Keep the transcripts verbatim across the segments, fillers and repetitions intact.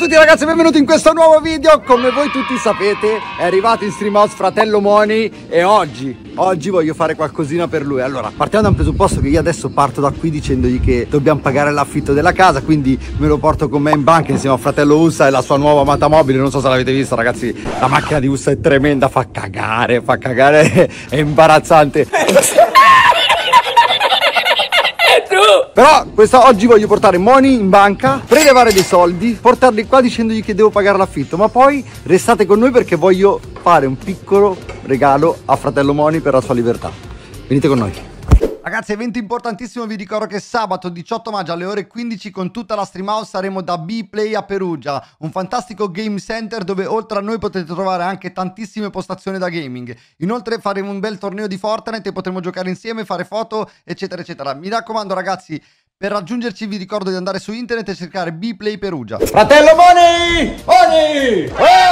a tutti ragazzi, benvenuti in questo nuovo video. Come voi tutti sapete è arrivato in Streamhouse fratello Moni e oggi, oggi voglio fare qualcosina per lui. Allora, partiamo da un presupposto che io adesso parto da qui dicendogli che dobbiamo pagare l'affitto della casa, quindi me lo porto con me in banca insieme a fratello Ussa e la sua nuova amata mobile. Non so se l'avete vista ragazzi, la macchina di Ussa è tremenda, fa cagare, fa cagare, è imbarazzante. Però questa, oggi voglio portare Moni in banca, prelevare dei soldi, portarli qua dicendogli che devo pagare l'affitto. Ma poi restate con noi perché voglio fare un piccolo regalo a fratello Moni per la sua libertà. Venite con noi. Ragazzi, evento importantissimo, vi ricordo che sabato diciotto maggio alle ore quindici con tutta la Streamhouse saremo da B-Play a Perugia, un fantastico game center dove oltre a noi potete trovare anche tantissime postazioni da gaming. Inoltre faremo un bel torneo di Fortnite e potremo giocare insieme, fare foto eccetera eccetera. Mi raccomando ragazzi, per raggiungerci vi ricordo di andare su internet e cercare B-Play Perugia. Fratello Moni! Moni!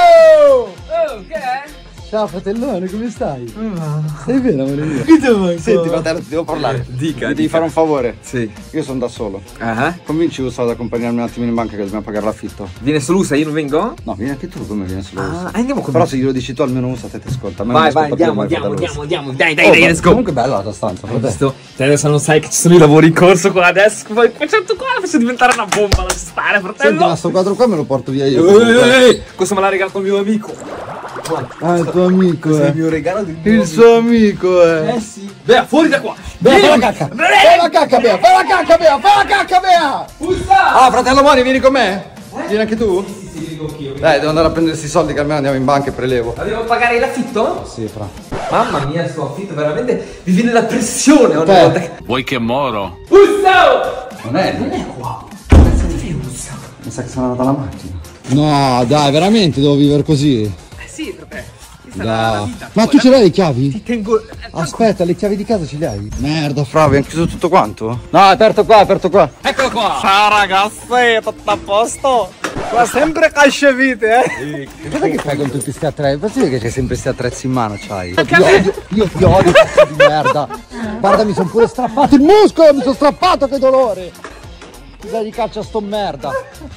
Oh! Oh, che è? Ciao fratellone, come stai? Come va? Stai bene, amore mio? Senti fratello, ti devo parlare. Dica, Mi devi dica. fare un favore? Sì. Io sono da solo. Uh-huh. Convinci Ussa ad accompagnarmi un attimino in banca che dobbiamo pagare l'affitto. Viene solo Ussa, io non vengo? No, vieni anche tu, come vieni solo Ah, Ussa. andiamo con Però me. se glielo dici tu almeno Ussa te ti ascolta. A me non Vai, mi vai, ascolta più andiamo, mai andiamo, fratello andiamo, Ussa. andiamo, dai, dai, Oh, dai, ma let's go. Comunque bella la tua stanza, Hai fratello. visto? Te adesso non sai che ci sono i lavori in corso qua adesso, poi facendo qua, faccio diventare una bomba da stare, Senti, fratello. ma sto quadro qua me lo porto via io. Ehi, ehi, ehi, questo me l'ha regalato il mio amico. Ah, il tuo amico, Questo è eh. il mio regalo del mio Il suo amico, eh. amico. Eh sì. Bea, fuori da qua. Bea, fai la Vieni. cacca. Fai la cacca, Bea. Fai la cacca, Bea. Fai la cacca, Bea. Ussa. Ah, fratello Moni, vieni con me? Vieni anche tu? Sì, sì, vengo anch'io. Dai, devo andare a prendere questi soldi che almeno andiamo in banca e prelevo. Ma devo pagare l'affitto? Sì, fra. Mamma mia, sto affitto, veramente mi viene la pressione ogni Beh. volta che... Vuoi che moro? Ussa! Non è? Non è qua. Cazzo di Ussa? Mi sa che sono andata la macchina. No, dai, veramente devo vivere così? Eh sì, vabbè. Questa è la Dai. vita. Ma tu ce l'hai le chiavi? Ti tengo... Aspetta, le chiavi di casa ce le hai? Merda, fra, abbiamo chiuso tutto quanto? No, è aperto qua, è aperto qua. Eccolo qua. Ciao ragazzi, tutto a posto? Ma sempre cascevite, eh? Cosa che fai con tutti questi attrezzi? Posso dire che c'hai sempre questi attrezzi in mano, c'hai? Anche a Io me. odio, io ti odio, cazzo di merda. Guarda, mi sono pure strappato il muscolo, mi sono strappato, che dolore. Cosa gli caccia sto merda?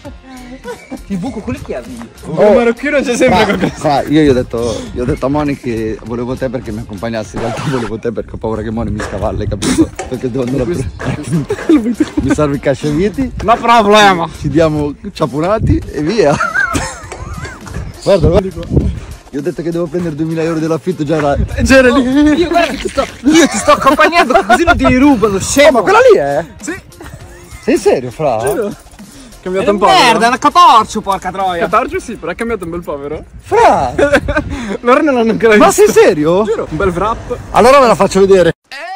Ti buco con le chiavi. Un marocchino c'è sempre con questo. Fra, io gli ho detto, gli ho detto a Moni che volevo te perché mi accompagnassi, in realtà volevo te perché ho paura che Moni mi scavalle, capito? Perché devo andare a prendere. Mi serve il casciaviti, No problema. ci diamo ciapunati e via. Guarda, guarda. Gli ho detto che devo prendere duemila euro dell'affitto, già era... C'era lì. Io guarda che ti sto... Io ti sto accompagnando così non ti rubano, Oh, scemo. ma quella lì è? Sì. Sei serio, fra? Cambiato È un po'. merda, è una catorcio, porca troia. Catargio sì, però è cambiato un bel po', vero? Fra! Loro non l'hanno ancora Ma visto. sei serio? Giuro, un bel wrap. Allora ve la faccio vedere.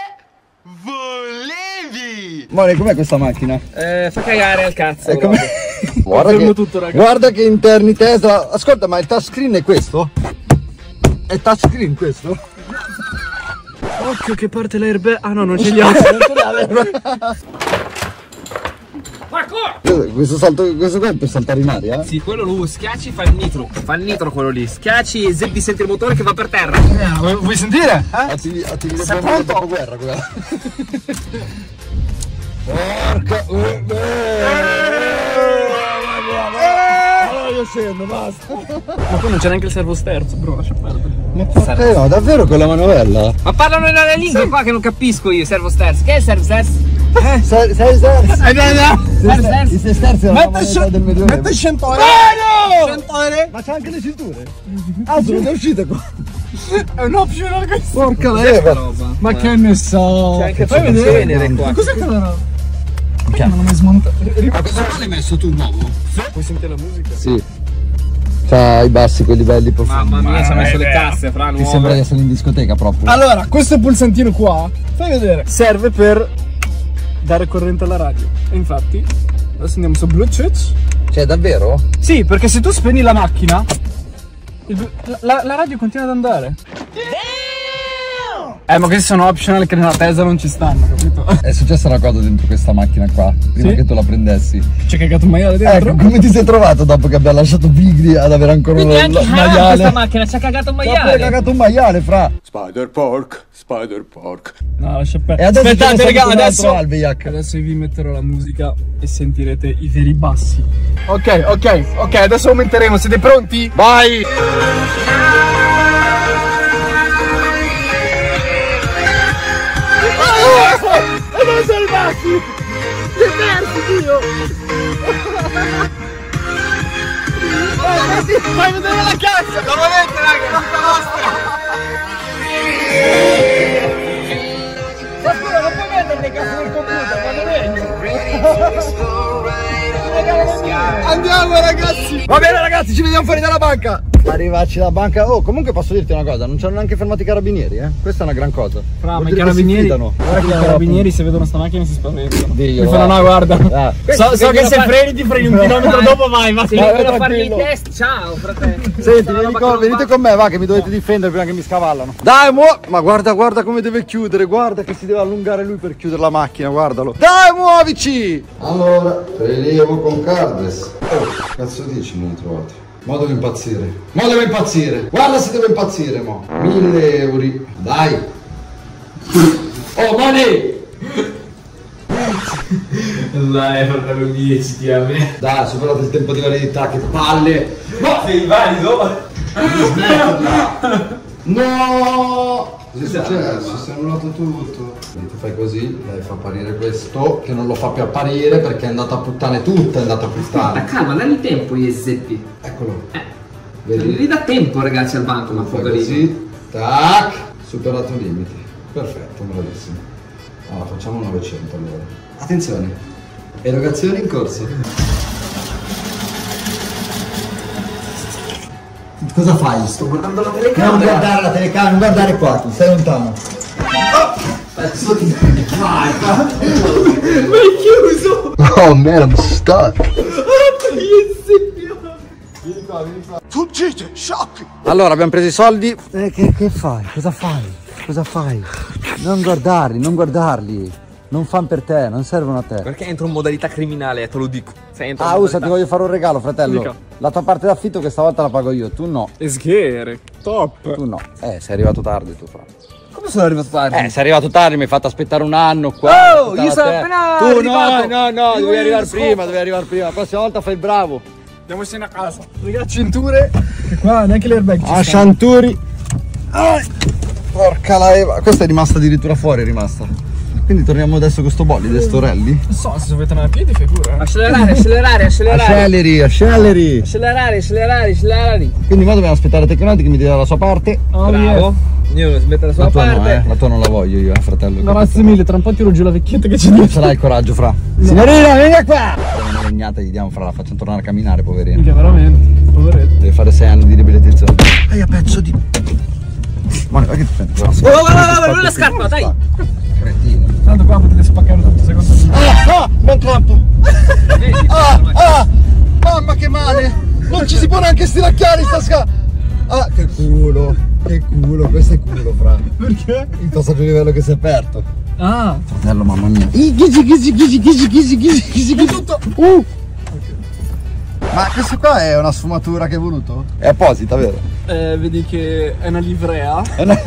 Volevi! Moni, com'è questa macchina? Eh, fa cagare al cazzo. È come... Guarda Fermo che, tutto, raga. guarda che interni Tesla. Ascolta, ma il touchscreen è questo? È touchscreen questo? Occhio che parte l'airbag. Ah no, non ce li ha. Questo salto, questo qua è per saltare in aria? Sì, quello lo schiacci, fa il nitro. Fa il nitro quello lì. Schiacci e zeppi senti il motore che va per terra. Vuoi, vuoi sentire? Eh? Attivi, attivi le Sei bombe del pronto? dopoguerra quella. Porca... eh, Allora io scendo, basta. Ma poi non c'è neanche il servo sterzo, bro, lascia perdere. Ma porca no, davvero quella manovella? Ma parlano nella lingua qua che non capisco io, servo sterzo. Che è servo sterzo? Eh, sei, sei sterzo. Eh, dai, dai. Servo sterzo? I sei sterzi erano la moneta del Medioevo. Mette cento euro. cento euro. Ma c'ha anche le cinture? Ah, sono già uscite qua. È un optional questo. Porca leva. Roba. Ma che ne so. C'è anche Fai il vedere. cenere qua. Ma cos'è quella roba? Perché non l'ho mai smontato? Ma cosa l'hai messo tu nuovo? Puoi sentire la musica? Sì. C'ha i bassi, quelli belli profondi. Mamma mia, ci ha messo le casse, fra Ti sembra di nuove. essere in discoteca proprio. Allora, questo pulsantino qua, fai vedere, serve per dare corrente alla radio. E infatti, adesso andiamo su Bluetooth. Cioè, davvero? Sì, perché se tu spegni la macchina, il- la, la radio continua ad andare. Eh, ma questi sono optional che nella Tesla non ci stanno, capito? È successa una cosa dentro questa macchina qua, prima Sì? che tu la prendessi. C'è cagato un maiale dentro? Ecco, come ti sei trovato dopo che abbiamo lasciato Pigri ad avere ancora Quindi un anche un ah, maiale? questa macchina ci ha cagato un Dopo hai maiale. cagato un maiale, fra. Spider Pork, Spider Pork. No, lascia E perdere. adesso Aspettate, c'è raga, un altro adesso... Albiac. Adesso vi metterò la musica e sentirete i veri bassi. Ok, ok, ok, adesso aumenteremo. Siete pronti? Vai! E dove sono i bassi? Li persi, Dio! Fai vedere la cazzo! La volete, raga? Tutta vostra! Ma scusa, non puoi mettere le cazzo del computer, quando vedi? Andiamo, ragazzi! Va bene ragazzi, ci vediamo fuori dalla banca. Arrivarci dalla banca. Oh, comunque posso dirti una cosa, non ci hanno neanche fermato i carabinieri, eh. Questa è una gran cosa. Fra, Vuol ma i dire che si carabinieri, fidano. guarda che i carabinieri se vedono sta macchina si spaventano. Dio, Mi fanno va. no, guarda. Ah. So, so che se freni ti freni un chilometro dopo vai, va. Se Vai, vengono a vai, farmi i tranquillo. test, ciao fratello. Senti, vieni con- venite con me, va, che mi dovete difendere prima che mi scavallano. Dai, muo- ma guarda, guarda come deve chiudere, guarda che si deve allungare lui per chiudere la macchina, guardalo. Dai, muovici! Allora, prelievo con cardless. Oh, cazzo dici, non ho trovato. Mo deve impazzire. Mo deve impazzire. Guarda se deve impazzire, mo. Mille euro. Dai. Oh, money! Dai, fratello, dieci ti a me. Dai, superate il tempo di validità, che palle. Ma sei valido? No! Cosa è successo? Si è annullato tutto. Quindi tu fai così, lei fa apparire questo, che non lo fa più apparire perché è andata a puttane tutta, è andata a Ma puttane. calma, dagli tempo gli zeppi. Eccolo. Eh. Vedi? Gli dà tempo ragazzi al banco, ma Fai poverino. così, tac, superato i limiti. Perfetto, bravissimo. Allora facciamo novecento allora. Attenzione, erogazioni in corso. Cosa fai? Sto guardando la Non telecamera. guardare la telecamera, non guardare qua, tu stai lontano. Pezzo di... Vai, chiuso! oh man, I'm stuck. Fuggite, sciocchi! Allora abbiamo preso i soldi. Eh, che, che fai? Cosa fai? Cosa fai? Non guardarli, non guardarli. Non fan per te, non servono a te. Perché entro in modalità criminale, te lo dico. Se entro in Ah, usa, modalità- ti voglio fare un regalo, fratello. Dica. La tua parte d'affitto questa volta la pago io, tu no. E sghere, top. Tu no. Eh, sei arrivato tardi tu, fra. Come sono arrivato tardi? Eh, sei arrivato tardi, mi hai fatto aspettare un anno qua. Oh, io sono appena Tu arrivato. no, no, no, Io devi arrivare scopo. prima, devi arrivare prima. La prossima volta fai il bravo. Andiamo insieme a casa. Raga, cinture. Che qua neanche l'airbag ci Ah, sta. Shanturi. Ah, porca la Eva. Questa è rimasta addirittura fuori, è rimasta. Quindi torniamo adesso con sto bolide, sto rally. Non so, se dovete andare a piedi fai pure. eh. Accelerare, accelerare, accelerare. Acceleri, acceleri. Accelerare, accelerare, accelerare. Quindi ora dobbiamo aspettare Tecnonotic che mi dia la sua parte. Oh, Bravo. Io devo mettere la sua La tua parte. no, eh. La tua non la voglio io, eh, fratello. yeah. Grazie mille, tra un po' tiro giù la vecchietta che c'è dietro. Ce l'hai il coraggio, fra. Signorina, vieni qua! Una legnata gli diamo, fra, la facciamo tornare a camminare, poverino. Minchia, veramente, poveretto. Deve fare sei anni di riabilitazione. Ehi, a pezzo di... Ma che ti prendi? Oh, oh, oh, oh, non la scarpa, dai. Cretino. Tanto qua potete spaccare tutto secondo me. Ah, ah, buon campo! Vedi, Ah, ah, mamma che male! Non ci si può neanche stiracchiare sta sca... Ah, che culo! Che culo, questo è culo, fra. Perché? Il passaggio di livello che si è aperto. Ah, Fratello, mamma mia. Ghisi, ghisi, ghisi, ghisi, ghisi, ghisi, ghisi, ghisi. tutto. Uh. Ma questo qua è una sfumatura che hai voluto? È apposita, vero? Eh, vedi che è una livrea. È una...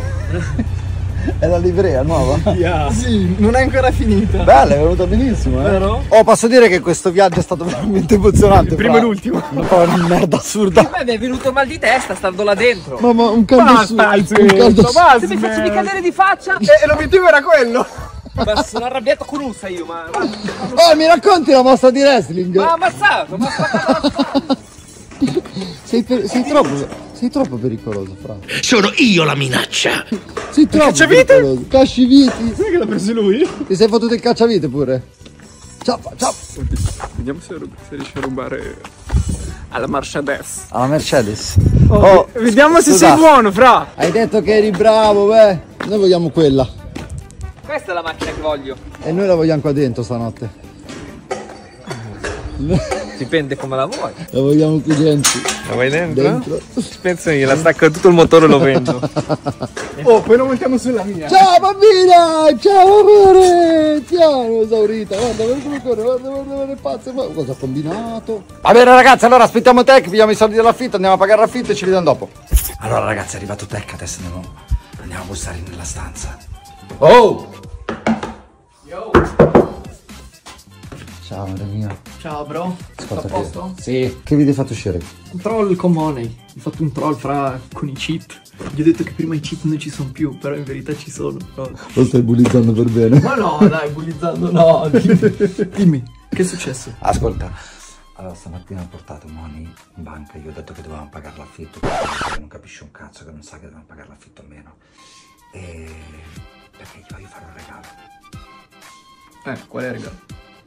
è la livrea nuova? Yeah. Sì, non è ancora finita. Bella, è venuta benissimo, eh. Vero? Oh, posso dire che questo viaggio è stato veramente emozionante. Il primo fra. e l'ultimo. Un po' una merda assurda. A me mi è venuto mal di testa stando là dentro. Mamma, un caldo su. Basta, Un zitto, caldo su. basta. Se mi facevi cadere di faccia. E l'obiettivo era quello. Ma sono arrabbiato con Usa io, ma. Ma Oh, mi racconti la mossa di wrestling? ma ha ammazzato, ma ha spaccato la spalla. Sei, per- sei troppo, sei troppo pericoloso, fra. Sono io la minaccia! Sei troppo cacciavite? pericoloso. Cacciaviti. Sai che l'ha preso lui? Ti sei fottuto il cacciavite pure? Ciao, ciao. Vediamo se, se riesce a rubare alla Mercedes. Alla Mercedes. Oh, vediamo se scusa, sei buono, fra. Hai detto che eri bravo, beh. Noi vogliamo quella. Questa è la macchina che voglio. E noi la vogliamo qua dentro stanotte. dipende come la vuoi. La vogliamo qui dentro. La vuoi dentro? Dentro. Penso io, la stacco tutto il motore lo vendo. Oh, poi lo mettiamo sulla mia. Ciao bambina! Ciao amore! Ciao esaurita, guarda, guarda come corre, guarda, guarda, guarda, pazzo, ma cosa ha combinato? Va bene ragazzi, allora aspettiamo Tech, pigliamo i soldi dell'affitto, andiamo a pagare l'affitto e ci vediamo dopo. Allora ragazzi, è arrivato Tech, adesso andiamo, andiamo a bussare nella stanza. Oh! Yo. Ciao amore mio. Ciao bro. Ascolta, Tutto a posto? Sì. Che video hai fatto uscire? Un troll con Money. Ho fatto un troll fra con i cheat. Gli ho detto che prima i cheat non ci sono più, però in verità ci sono. Però... Lo stai bullizzando per bene. Ma no, dai, bullizzando no. Dimmi, che è successo? Ascolta, allora stamattina ho portato Moni in banca, gli ho detto che dovevamo pagare l'affitto, che non capisce un cazzo, che non sa che dobbiamo pagare l'affitto almeno. E... perché gli voglio fare un regalo. Eh, qual è il regalo?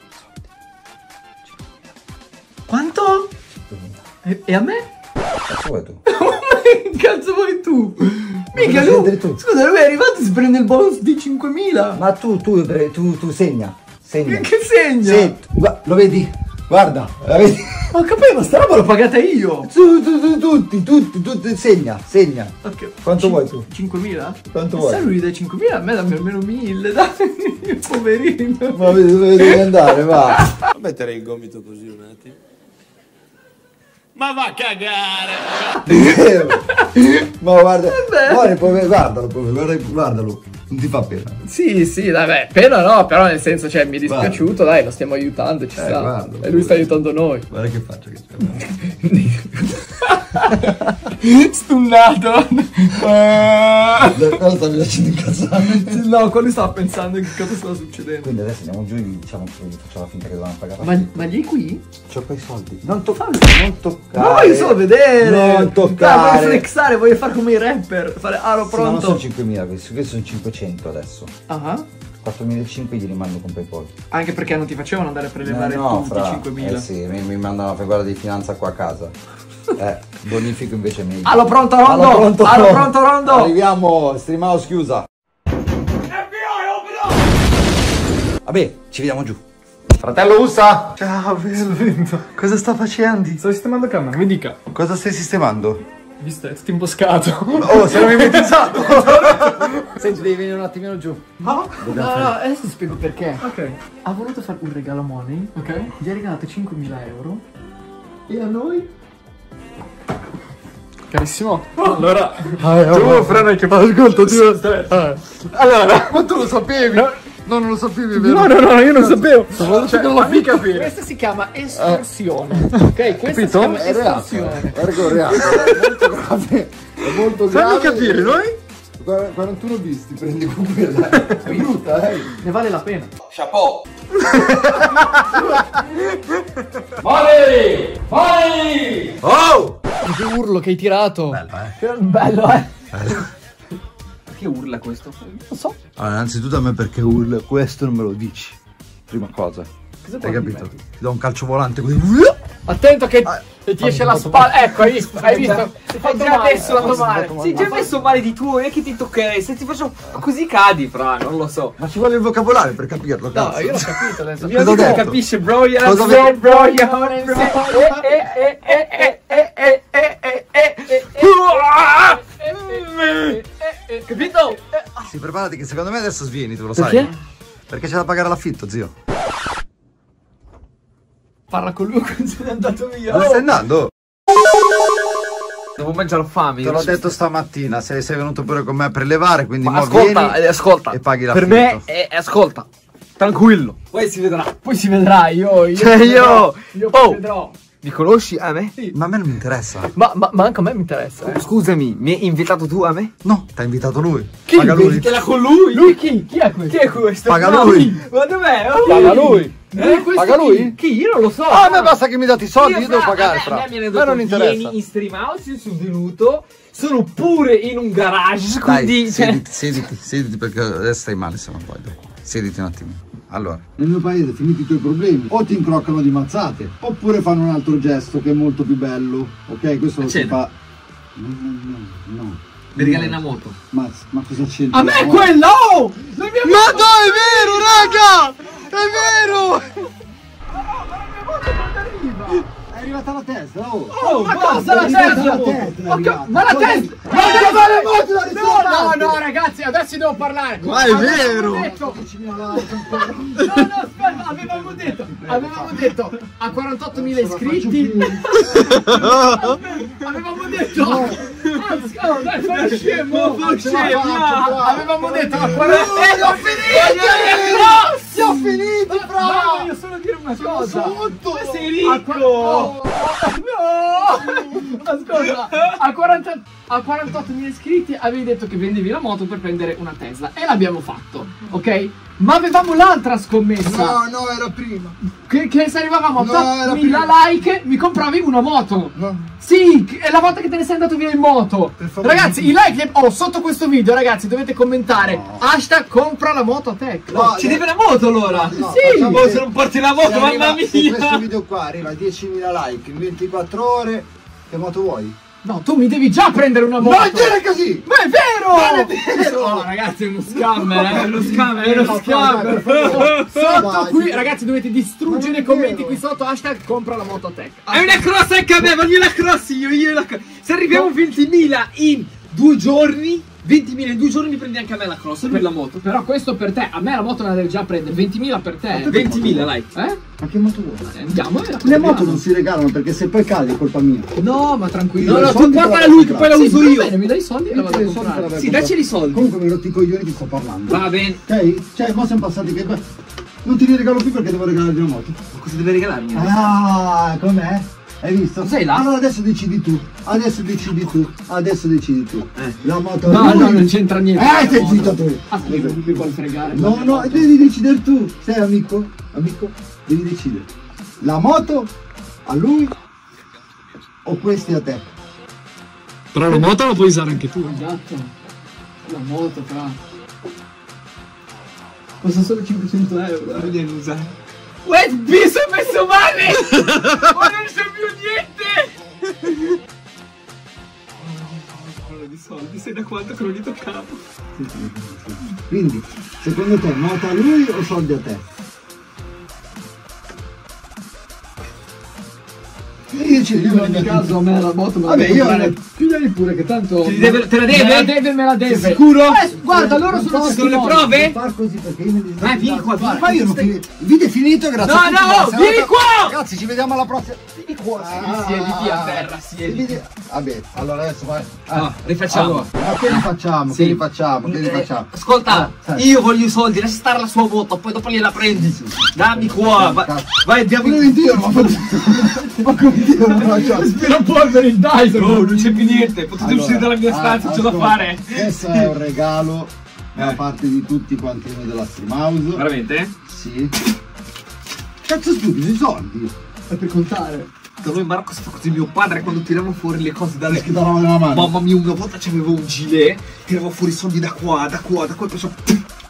Quanto? E, e a me? Cazzo vuoi tu? Che cazzo vuoi tu? Mica lui! Tu? Scusa, lui è arrivato e si prende il bonus di cinquemila! Ma tu, tu, tu, tu segna, segna. Che segna? Sì, gu- lo vedi? Guarda, la vedi? Ma capivo, sta roba l'ho pagata io! Tu, tu, tu, tutti, tutti, tutti, segna, segna. Ok. Quanto vuoi tu? cinquemila? Quanto Ma vuoi? se lui dai cinquemila, a me dammi almeno mille, dai! Poverino! Ma vedi dove devi andare, va! Metterei il gomito così un attimo. Ma va a cagare! Ma guarda, guarda, poi, guardalo, poi, guarda, guardalo, non ti fa pena. Sì, sì, dai, beh, pena no, però nel senso, cioè, mi è dispiaciuto, guarda. Dai, lo stiamo aiutando, ci Eh, sta. guarda, e lui sta aiutando noi. Guarda che faccia che c'è. Stunnato! Cosa stavi facendo incazzare? No, quello stava pensando che cosa stava succedendo. Quindi adesso andiamo giù e gli diciamo che facciamo la finta che dovevamo pagare. Ma, ma gli è qui? C'ho quei soldi. Non toccare, non toccare. Ma voglio solo vedere! Non toccare. Dai, voglio flexare, voglio fare come i rapper. Fare, ah, l'ho Sì, ma non pronto. sono cinquemila questi, questi sono cinquecento adesso. Ah, quattromilacinquecento gli rimando con PayPal. anche perché non ti facevano andare a prelevare Eh, no, tutti i fra, cinquemila. eh sì, mi, mi mandano a fare guarda di finanza qua a casa. Eh, bonifico invece è meglio. Allo pronto Rondo! Allo pronto, Allo pronto Rondo! Arriviamo, stream house chiusa. Vabbè, ci vediamo giù. Fratello Ussa! Ciao, bello. Cosa sta facendo? Sto sistemando camera, mi dica. Cosa stai sistemando? Visto, è tutto imboscato. Oh, sei mimetizzato! Senti, devi venire un attimino giù. No, no, no, adesso ti spiego perché. Ok. Ha voluto fare un regalo a Money, Ok. gli ha regalato cinquemila euro. E a noi? Carissimo. Allora. Tu, freno che ascolta, ti... Allora. Ma tu lo sapevi? No, non lo sapevi, vero? No, no, no, io non sapevo. Cioè, non lo fai capire. Questa si chiama estorsione. Ok, questa Capito? si chiama È reato, estorsione. guarda che è un reato, è molto grave. È molto grave. Fammi capire, noi? quarantuno bis ti prendi con quella. È brutta, eh. Ne vale la pena. Chapeau! Mori! Mori! Oh! Che urlo che hai tirato. Bello, eh. Che bello, eh. Bello. Perché urla questo? Non so. Allora, innanzitutto a me perché urla, questo non me lo dici. Prima cosa. Cosa Hai vuoi capito? dire? Ti do un calcio volante così. Attento che Ah, che ti esce la spalla. Ecco, hai visto? Hai visto? Hai già messo la tua male. Sì, già messo male di tuo, e che ti toccherei? Se ti faccio così cadi, fra, non lo so. Ma ci vuole il vocabolario per capirlo, cazzo. No, io l'ho capito adesso. Cosa ho detto? Capisce, bro? Io Cosa ho bro, detto? bro, io bro, eh, eh, eh, eh, eh, eh, eh, eh, eh, eh. Capito? Sì, preparati che secondo me adesso svieni, tu lo Perché? sai. Perché c'è da pagare l'affitto, zio. Parla con lui quando se n'è andato via. Dove stai andando? Devo mangiare fame. Te l'ho detto stamattina, sei, sei venuto pure con me a prelevare, quindi Ma mo ascolta, vieni eh, ascolta. e paghi Per l'affitto. me, è, ascolta, tranquillo. Poi si vedrà. Poi si vedrà, io io Cioè, io- io Oh. vedrò. Mi conosci a me? Ma a me non mi interessa. Ma, ma, ma anche a me mi interessa. Eh. Scusami, mi hai invitato tu a me? No, ti ha invitato lui. Chi? Paga lui. Te la con lui? Lui chi? Chi è questo? Chi è questo? Paga No, lui. chi? Ma dov'è? Oh, Paga chi? lui. Eh, questo Paga chi? lui? Chi? Io non lo so. Ah, a me basta che mi date i soldi, io, Io, devo fra, pagare, a fra. me, a me mi hanno A me detto, non interessa. vieni in stream house, io sono venuto, sono pure in un garage, quindi... Dai, cioè- sediti, sediti, sediti perché adesso stai male se non vuoi. dai. Sediti un attimo. Allora, nel mio paese finiti i tuoi problemi, o ti incroccano di mazzate, oppure fanno un altro gesto che è molto più bello. Ok, questo lo si cena. fa. No, no, no, no. Mi regali una moto. Ma, ma cosa c'entra? A me è No. quello! Oh! La mia Ma dai, è vero, raga! È vero! moto non arriva! arrivata la Tesla, oh! Oh, ma cosa la Tesla? Ma la Tesla! No, no, ragazzi, adesso devo parlare. Ma è vero! No, no, aspetta, avevamo detto, avevamo detto a quarantottomila iscritti. Avevamo detto, oh, dai, fai lo scemo, fai lo scemo. Avevamo detto a quarantottomila. E l'ho finito! Ti ho finito, bravo! Voglio solo dire una cosa. Ma sei ricco! No! Ascolta, a quaranta a quarantottomila iscritti avevi detto che vendevi la moto per prendere una Tesla e l'abbiamo fatto, ok? Ma avevamo l'altra scommessa. No, no, era prima. Che, che se arrivavamo a No, ottantamila like mi compravi una moto. No. Sì, è la volta che te ne sei andato via in moto. Per favore. Ragazzi, i like oh, sotto questo video, ragazzi, dovete commentare no. Hashtag compra la moto a Tech. No, ci deve la moto allora. No, sì, se, se non porti la moto, mamma mia. Se questo video qua arriva a diecimila like in ventiquattro ore, che moto vuoi? No, tu mi devi già prendere una moto. Non dire così! Ma è vero! Non è vero! No, ragazzi, è uno scammer, eh, è uno scammer, è uno No, scammer. dai, Sotto dai, qui, dai. ragazzi, dovete distruggere Non è i commenti vero. qui sotto, hashtag compra la moto a Tech. È una cross anche a me, voglio la cross io, io la cross. Se arriviamo a ventimila in due giorni, ventimila in due giorni mi prendi anche a me la cross per la moto. Però questo per te, a me la moto me la devi già prendere, ventimila per te. ventimila like. Eh? Ma che moto vuoi? Eh, Andiamo e la Le compriamo. moto non si regalano perché se poi cadi è colpa mia. No, ma tranquillo. No, no, I tu soldi portala te a la lui che poi la Sì, uso va io. bene, mi dai i soldi e la vado a Io i soldi te comprare. l'avrei Sì, comprata. dacci i soldi. Comunque mi rotti i coglioni che sto parlando. Va bene. Ok? Cioè, mo siamo passati che non ti li regalo più perché devo regalarti una moto. Ma cosa deve regalarmi? Ah, com'è? Hai visto? Sei là? Allora adesso decidi tu. Adesso decidi tu. Adesso decidi tu. Eh. La moto No, a lui. no, non c'entra niente. Eh, sei zitto tu. Ah, mi, mi vuoi fregare? No, no, devi decidere tu. Sei amico? Amico? Devi decidere. La moto a lui o questi a te? Però la moto la puoi usare anche tu. Esatto. La moto, fra. Costa solo cinquecento euro. Non devi usare. Wait, mi sono messo male! Ma non c'è più niente! Parlo di soldi, sei da quanto che non li toccavo? Sì, sì, sì. Quindi, secondo te, moto a lui o soldi a te? Io ci In ogni caso a me la moto me la Vabbè, devo io- comprare. Pigliali pure che tanto. Te li deve- te la deve? Me la deve, me la deve. Sei sicuro? Eh, guarda, loro sono Sono le testimoni. prove? Non far così perché io mi devo Dai, vieni qua, vieni Ma io non stai- fi- il video è finito, grazie No, a tutti. no, buona serata. vieni qua! Ragazzi, ci vediamo alla prossima. Vieni qua. Siediti a terra, Il siediti. video- Vabbè, allora adesso vai. No, rifacciamo. Allora, ma che rifacciamo? Sì. Che rifacciamo? Che Eh, rifacciamo? Ascolta, Ah, io voglio i soldi, lascia stare la sua moto, poi dopo gliela prendi. Dammi qua, vai, Cazzo. vai, andiamo Ma in... come Dio non ma come Dio non faccio? Aspirapolvere in Dyson. No, non c'è più niente, potete Allora, uscire dalla mia ah, stanza, c'ho da ascolta, fare. Questo è un regalo da Eh. parte di tutti quanti noi della Streamhouse. Veramente? Sì. Cazzo stupido, i soldi. È per contare. Da noi Marco sta così mio padre quando tirava fuori le cose dalle... Che davano nella mano. Mamma mia, una volta c'avevo un gilet, tiravo fuori i soldi da qua, da qua, da qua e poi so...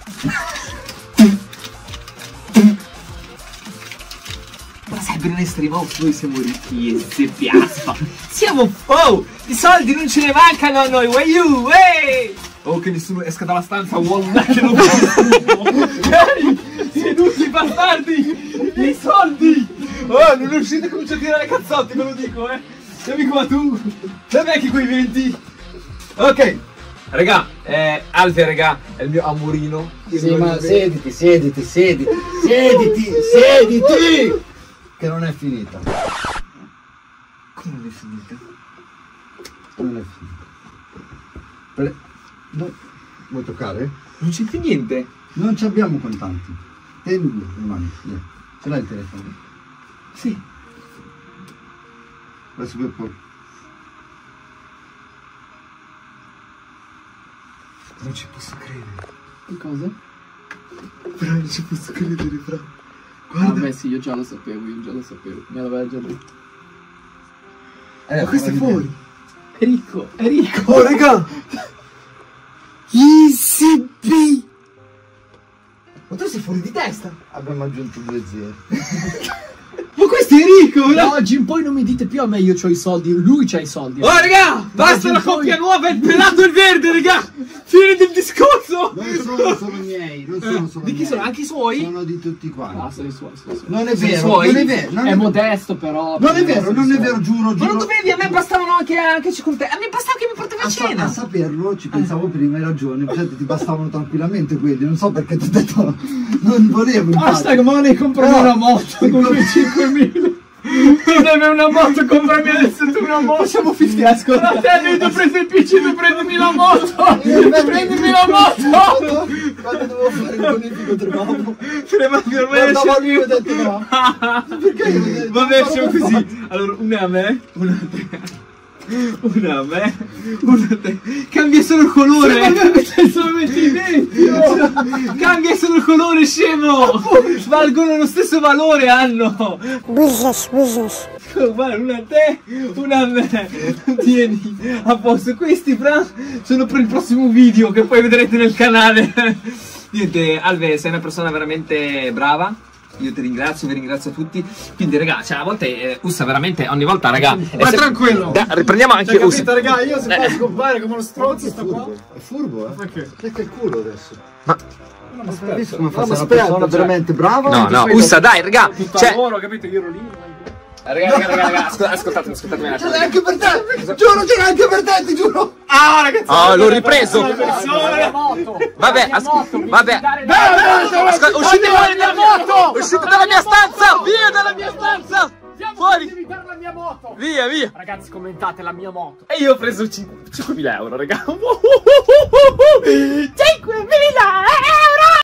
Ma sai, per un Streamhouse noi siamo ricchi e se piaspa. Siamo... Oh, i soldi non ce ne mancano a noi, why you, hey! Oh, che nessuno esca dalla stanza, wallah, che non Ehi, seduti bastardi, i soldi! Oh, non uscite, comincio a tirare cazzotti, ve lo dico, eh! Dammi qua tu! Dammi anche quei venti! Ok! Raga, eh, Alve, raga, è il mio amorino. Sì, ma siediti, siediti, siediti, siediti, siediti! Che non è finita. Come non è finita? Non è finita. Per- no. Vuoi toccare? Non c'è più niente. Non ci abbiamo contanti. Tieni due, le mani. via. Ce l'hai il telefono? Sì. Adesso per poi. Non ci posso credere. Che cosa? Però non ci posso credere, fra. Ah, beh, sì, io già lo sapevo, io già lo sapevo. Me l'aveva già detto. Eh, Ma questo è prova di fuori. È ricco, è ricco. Oh, raga! Easy B! Ma tu sei fuori di testa! te. Abbiamo aggiunto due zeri. Ma questo è Enrico! Da oggi in poi non mi dite più a me io c'ho i soldi, lui c'ha i soldi. Oh raga, basta la coppia nuova, il pelato e il verde, raga! Fine del discorso! Non sono solo miei, non sono solo Di chi miei. sono? Anche i suoi? Sono di tutti quanti. Ah, sono i suoi, sono i suoi. Non è Sono i vero, suoi? non è vero. Non È è, modesto però. non è vero, sono i non è suoi. vero, giuro, Ma giuro. non dovevi, a me bastavano anche, anche con te. A me bastava che mi portavi a A, sa- cena. a saperlo ci pensavo prima, hai ragione, certo, ti bastavano tranquillamente quelli, non so perché ti ho detto non volevo. infatti. Hashtag money, comprami Però- una moto con cinquemila. Tu deve una moto, comprami adesso tu una moto. Facciamo cinquanta, ascolta. Fratello, tu prendi il P C, tu prendimi la moto. Prendimi la moto. Quando, quando dovevo fare il bonifico trovavo. Fremanti ormai Guardavo esce lui e ho detto no. Perché io ho detto, Vabbè, non siamo farò così. mai. Allora, una a me, una a te. Una a me, una a te. Cambia solo il colore. Sei solamente i denti. Cambia solo il colore, scemo. Valgono lo stesso valore, hanno. Business, business. Guarda, una a te, una a me. Tieni, a posto. Questi, fra, sono per il prossimo video che poi vedrete nel canale. Niente, Alve, sei una persona veramente brava. Io ti ringrazio, vi ringrazio tutti. Quindi, raga, cioè, a volte eh, Ussa veramente, ogni volta, raga. Ma tranquillo. Da, riprendiamo anche Cioè, Ussa. capito, raga, io se poi scompare come uno stronzo sta qua. È furbo, eh? Perché? Perché il culo adesso. Ma Non ho visto come fa No, ma una aspetta, persona cioè- veramente brava. no, no, Poi Ussa, dopo- dai, raga. Tutta Cioè, loro, capito? Io ero lì. raga, raga, raga, raga, ascol- ascoltatemi, ascoltatemi un Ce attimo. l'hai anche per te! Giuro, ce l'hai anche per te, ti giuro! Ah, ragazzi. Oh, l'ho ripreso. La moto. Vabbè, La as- moto, mi vabbè. devi dare la- Ascol- uscite fuori dalla moto! Uscite dalla mia stanza! Via dalla mia stanza! Fuori! Devi dare la mia moto. Via, via! Ragazzi, commentate la mia moto. E io ho preso cinquemila euro, raga.